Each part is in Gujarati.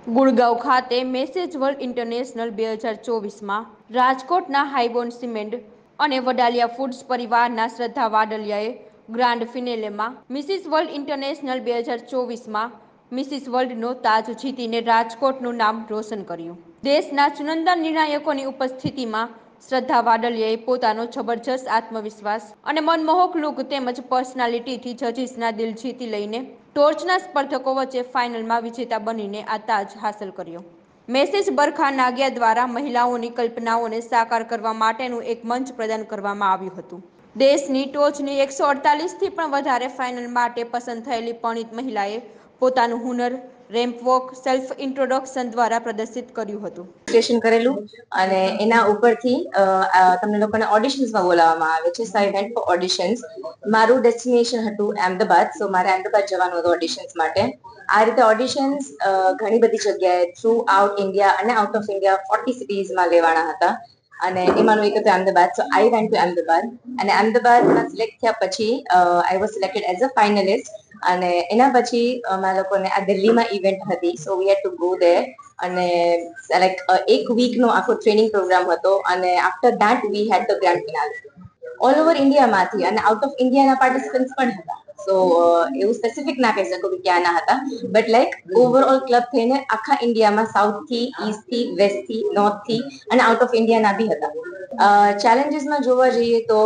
ગુડગાંવ ખાતે મેસેજ વર્લ્ડ ઇન્ટરનેશનલ 2024માં રાજકોટના હાઈબોન સિમેન્ટ અને વડાલિયા ફૂડ્સ પરિવારના શ્રદ્ધા વાડલિયાએ ગ્રાન્ડ ફિનેલેમાં મિસિસ વર્લ્ડ ઇન્ટરનેશનલ 2024માં મિસિસ વર્લ્ડનો તાજ જીતીને રાજકોટનું નામ રોશન કર્યું. દેશના ચુનંદા નિર્ણાયકોની ઉપસ્થિતિમાં શ્રદ્ધા વાડલિયાએ પોતાનો જબરજસ્ત આત્મવિશ્વાસ અને મનમોહક લુક તેમજ પર્સનાલિટીથી જજીસના દિલ જીતી લઈને ટોર્ચના સ્પર્ધકો વચ્ચે ફાઇનલમાં વિજેતા બનીને આ તાજ હાંસલ કર્યો. મેસેજ બરખા નાગિયા દ્વારા મહિલાઓની કલ્પનાઓને સાકાર કરવા માટેનું એક મંચ પ્રદાન કરવામાં આવ્યું હતું. દેશની ટોચની 148થી પણ વધારે ફાઇનલ માટે પસંદ થયેલી પરિણીત મહિલાએ પોતાનું હુનર રેમ્પ વોક સેલ્ફ ઇન્ટ્રોડક્શન દ્વારા પ્રદર્શિત કર્યું હતું. રજીસ્ટ્રેશન કરેલું અને એના ઉપરથી તમને લોકોને ઓડિશન્સમાં બોલાવવામાં આવે છે. So I went for auditions. મારું ડેસ્ટિનેશન હતું અહેમદાબાદ, સો મારે અહેમદાબાદ જવાનું હતું ઓડિશન્સ માટે. આ રીતે ઓડિશન્સ ઘણી બધી જગ્યાએ થ્રુ આઉટ ઇન્ડિયા અને આઉટ ઓફ ઇન્ડિયા 40 સિટીઝમાં લેવાના હતા અને એમાંનું એક હતું Ahmedabad. So I went to Ahmedabad અને અહેમદાબાદમાં સિલેક્ટ થયા પછી I was selected as a finalist અને એના પછી અમારા લોકોને આ દિલ્હીમાં ઇવેન્ટ હતી. So we had to go there અને લાઈક એક વીકનો આખો ટ્રેનિંગ પ્રોગ્રામ હતો અને after that we had the grand finale. All over ઇન્ડિયામાંથી અને આઉટ ઓફ ઇન્ડિયાના પાર્ટિસિપન્ટ્સ પણ હતા. સો એવું સ્પેસિફિક ના કહી શકો કે ક્યાંના હતા, બટ લાઈક ઓવરઓલ ક્લબ થઈને આખા ઇન્ડિયામાં સાઉથથી, ઈસ્ટથી, વેસ્ટથી, નોર્થથી અને આઉટ ઓફ ઇન્ડિયાના બી હતા. ચેલેન્જીસમાં જોવા જઈએ તો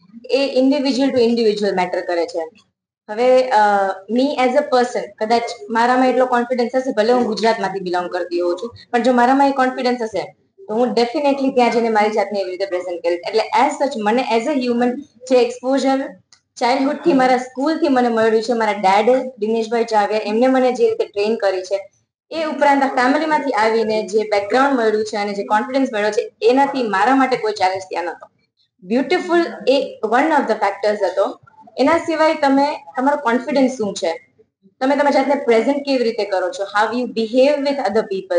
એ ઇન્ડિવિજ્યુઅલ ટુ ઇન્ડિવિજ્યુઅલ મેટર કરે છે. હવે મી એઝ અ પર્સન કદાચ મારામાં એટલો કોન્ફિડન્સ હશે, ભલે હું ગુજરાતમાંથી બિલોંગ કરતી હોઉં છું, પણ જો મારામાં એ કોન્ફિડન્સ હશે તો હું ડેફિનેટલી ત્યાં જઈને મારી જાતને એવી રીતે પ્રેઝન્ટ કરીશ. એટલે એઝ સચ મને એઝ અ હ્યુમન જે એક્સપોઝર ચાઇલ્ડહુડથી મારા સ્કૂલથી મને મળ્યું છે, મારા ડેડ દિનેશભાઈ ચાવ્યા એમને મને જે રીતે ટ્રેન કરી છે, એ ઉપરાંત ફેમિલીમાંથી આવીને જે બેકગ્રાઉન્ડ મળ્યું છે અને જે કોન્ફિડન્સ મળ્યો છે, એનાથી મારા માટે કોઈ ચેલેન્જ ત્યાં નહોતો. બ્યુટીફુલ એ વન ઓફ ધ ફેક્ટર્સ હતો. એના સિવાય તમે તમારો કોન્ફિડન્સ શું છે, તમે તમારી જાતને પ્રેઝન્ટ કેવી રીતે કરો છો, how you behave with other people,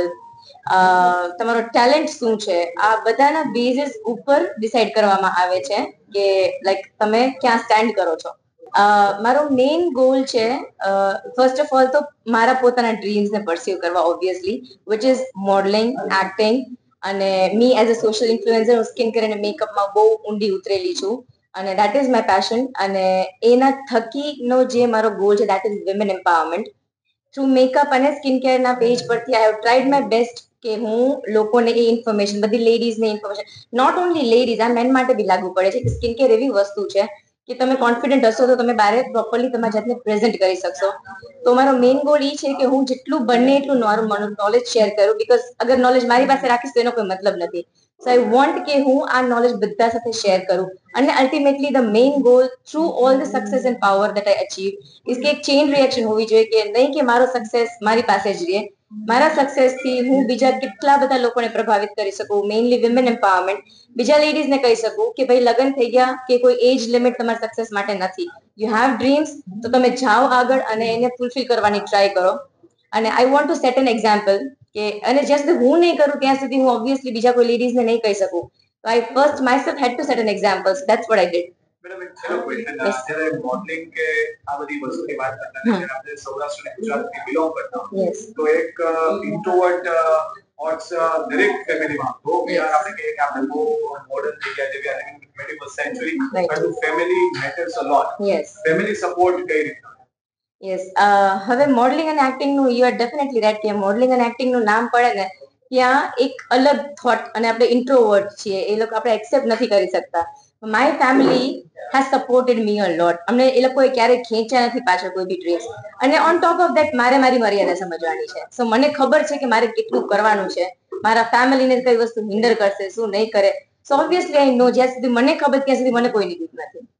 તમારો ટેલેન્ટ શું છે, આ બધાના બેઝિસ ઉપર ડિસાઈડ કરવામાં આવે છે કે લાઈક તમે ક્યાં સ્ટેન્ડ કરો છો. મારો મેઇન ગોલ છે ફર્સ્ટ ઓફ ઓલ તો મારા પોતાના ડ્રીમ્સને પરસ્યુ કરવા, obviously, which is modelling, acting અને me as a social influencer. હું સ્કિન કેર અને મેકઅપમાં બહુ ઊંડી ઉતરેલી છું અને દેટ ઇઝ માય પેશન. અને એના થકીનો જે મારો ગોલ છે that is women empowerment. Through makeup અને સ્કિન કેરના પેજ પરથી I have tried my best કે હું લોકોને એ ઇન્ફોર્મેશન, બધી લેડીઝને ઇન્ફોર્મેશન, નોટ ઓનલી લેડીઝ, આ મેન માટે બી લાગુ પડે છે કે સ્કિન કેર એવી વસ્તુ છે કે તમે કોન્ફિડન્ટ હશો તો તમે બારે પ્રોપરલી તમારી જાતને પ્રેઝન્ટ કરી શકશો. તો મારો મેઇન ગોલ એ છે કે હું જેટલું બને એટલું નોલેજ શેર કરું, બીકોઝ અગર નોલેજ મારી પાસે રાખીશ તો એનો કોઈ મતલબ નથી. સો આઈ વોન્ટ કે હું આ નોલેજ બધા સાથે શેર કરું અને ultimately the main goal through all the success and power that I achieve is કે એક ચેઇન રિએક્શન હોવી જોઈએ કે નહીં કે મારો સક્સેસ મારી પાસે જ રહે, મારા સક્સેસથી હું બીજા કેટલા બધા લોકોને પ્રભાવિત કરી શકું, મેઇનલી વિમેન એમ્પાવરમેન્ટ. બીજા લેડીઝને કહી શકું કે ભાઈ લગ્ન થઈ ગયા કે કોઈ એજ લિમિટ તમારા સક્સેસ માટે નથી. યુ હેવ ડ્રીમ્સ તો તમે જાઓ આગળ અને એને ફૂલફિલ કરવાની ટ્રાય કરો. અને I want to set an example કે અને જ્યાં સુધી હું નહીં કરું ત્યાં સુધી હું ઓબ્વિયસલી બીજા કોઈ લેડીઝને નહીં કહી શકું. તો I first myself had to set an example. That's what I did. Madam એક છેલ્લો ક્વેશ્ચન, જ્યારે મોડલિંગ કે આ બધી વસ્તુની વાત કરતા જ્યારે આપણે સૌરાષ્ટ્ર અને ગુજરાતથી બિલોંગ કરતા હોય તો એક ઇન્ટ્રોવર્ટ થોટ્સ દરેક ફેમિલીમાં તો આપણે કહીએ કે આપણે બહુ મોડર્ન થઈ ગયા છે, we are living in 21st century, પરંતુ family matters a lot. Family support કઈ રીતના? યસ, હવે મોડલિંગ અને એક્ટિંગનું યુ આર ડેફિનેટલી રાઈટ કે મોડલિંગ અને એક્ટિંગનું નામ પડે ને ત્યાં એક અલગ થોટ, અને આપણે ઇન્ટ્રોવર્ટ છીએ એ લોકો આપણે એક્સેપ્ટ નથી કરી શકતા. My family has supported me a lot. અમને એ લોકોએ ક્યારેય ખેંચ્યા નથી પાછળ કોઈ બી ડ્રીમ્સ. અને ઓન ટોપ ઓફ દેટ મારે મારી મર્યાદા સમજવાની છે. સો મને ખબર છે કે મારે કેટલું કરવાનું છે, મારા ફેમિલીને કઈ વસ્તુ હિન્ડર કરશે, શું નહીં કરે. સો ઓબ્વિયસલી આઈ નો, જ્યાં સુધી મને ખબર ત્યાં સુધી મને કોઈની બીક નથી.